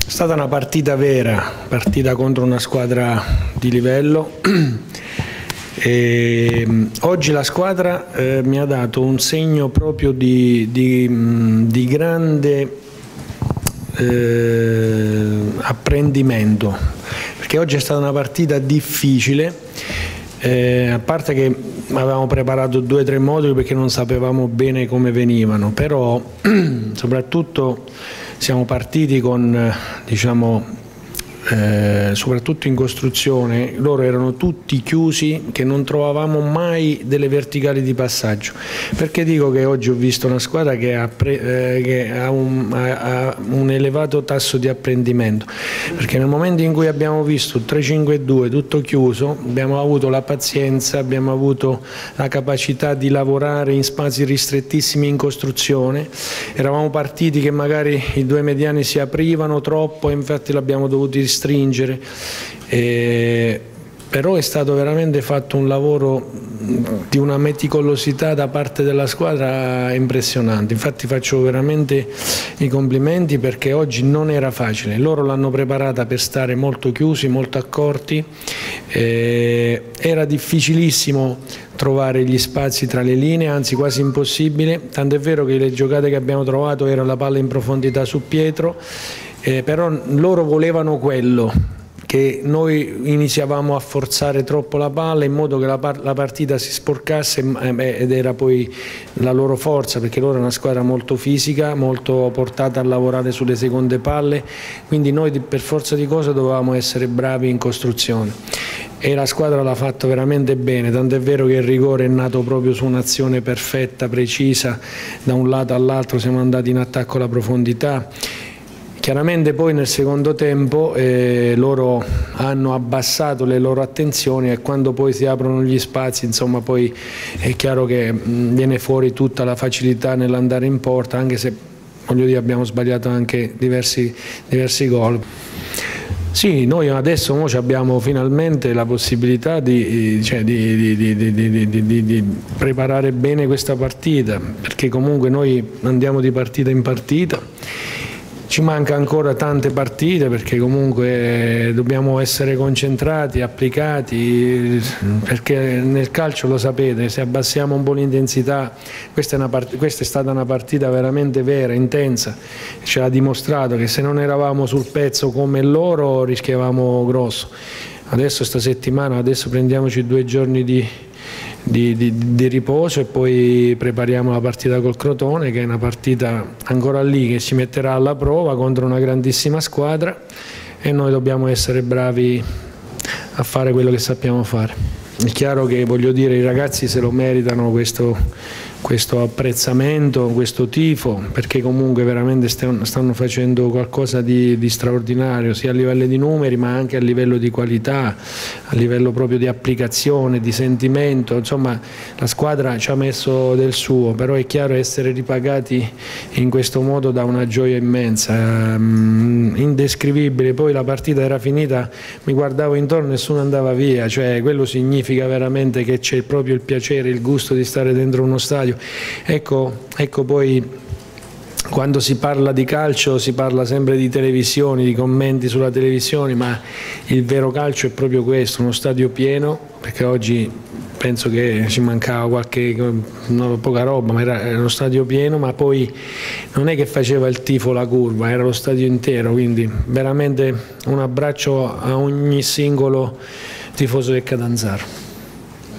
È stata una partita vera, partita contro una squadra di livello. Oggi la squadra mi ha dato un segno proprio di grande apprendimento, perché oggi è stata una partita difficile, a parte che avevamo preparato 2 o 3 moduli perché non sapevamo bene come venivano, però soprattutto siamo partiti con, diciamo, soprattutto in costruzione, loro erano tutti chiusi, che non trovavamo mai delle verticali di passaggio. Perché dico che oggi ho visto una squadra che ha un elevato tasso di apprendimento? Perché nel momento in cui abbiamo visto il 3-5-2 tutto chiuso, abbiamo avuto la pazienza, abbiamo avuto la capacità di lavorare in spazi ristrettissimi in costruzione. Eravamo partiti che magari i 2 mediani si aprivano troppo e infatti l'abbiamo dovuti stringere, però è stato veramente fatto un lavoro di una meticolosità da parte della squadra impressionante. Infatti faccio veramente i complimenti, perché oggi non era facile, loro l'hanno preparata per stare molto chiusi, molto accorti, era difficilissimo trovare gli spazi tra le linee, anzi quasi impossibile, tant'è vero che le giocate che abbiamo trovato era la palla in profondità su Pietro, però loro volevano quello, che noi iniziavamo a forzare troppo la palla in modo che la partita si sporcasse, ed era poi la loro forza, perché loro è una squadra molto fisica, molto portata a lavorare sulle seconde palle, quindi noi per forza di cose dovevamo essere bravi in costruzione. E la squadra l'ha fatto veramente bene, tant'è vero che il rigore è nato proprio su un'azione perfetta, precisa, da un lato all'altro siamo andati in attacco alla profondità. Chiaramente poi nel secondo tempo loro hanno abbassato le loro attenzioni, e quando poi si aprono gli spazi, insomma, poi è chiaro che viene fuori tutta la facilità nell'andare in porta, anche se, voglio dire, abbiamo sbagliato anche diversi gol. Sì, noi adesso abbiamo finalmente la possibilità di preparare bene questa partita, perché comunque noi andiamo di partita in partita. Ci manca ancora tante partite, perché comunque dobbiamo essere concentrati, applicati, perché nel calcio, lo sapete, se abbassiamo un po' l'intensità, questa è stata una partita veramente vera, intensa, ci ha dimostrato che se non eravamo sul pezzo come loro rischiavamo grosso. Adesso sta settimana, prendiamoci 2 giorni di riposo e poi prepariamo la partita col Crotone, che è una partita ancora lì che ci metterà alla prova contro una grandissima squadra, e noi dobbiamo essere bravi a fare quello che sappiamo fare. È chiaro che, voglio dire, i ragazzi se lo meritano questo apprezzamento, questo tifo, perché comunque veramente stanno facendo qualcosa di straordinario, sia a livello di numeri ma anche a livello di qualità, a livello proprio di applicazione, di sentimento. Insomma, la squadra ci ha messo del suo, però è chiaro, essere ripagati in questo modo dà una gioia immensa, indescrivibile. Poi la partita era finita, mi guardavo intorno, nessuno andava via, cioè quello significa veramente che c'è proprio il piacere, il gusto di stare dentro uno stadio. Ecco poi quando si parla di calcio si parla sempre di televisioni, di commenti sulla televisione, ma il vero calcio è proprio questo, uno stadio pieno, perché oggi penso che ci mancava poca roba, ma era uno stadio pieno, ma poi non è che faceva il tifo la curva, era lo stadio intero, quindi veramente un abbraccio a ogni singolo tifoso del Catanzaro.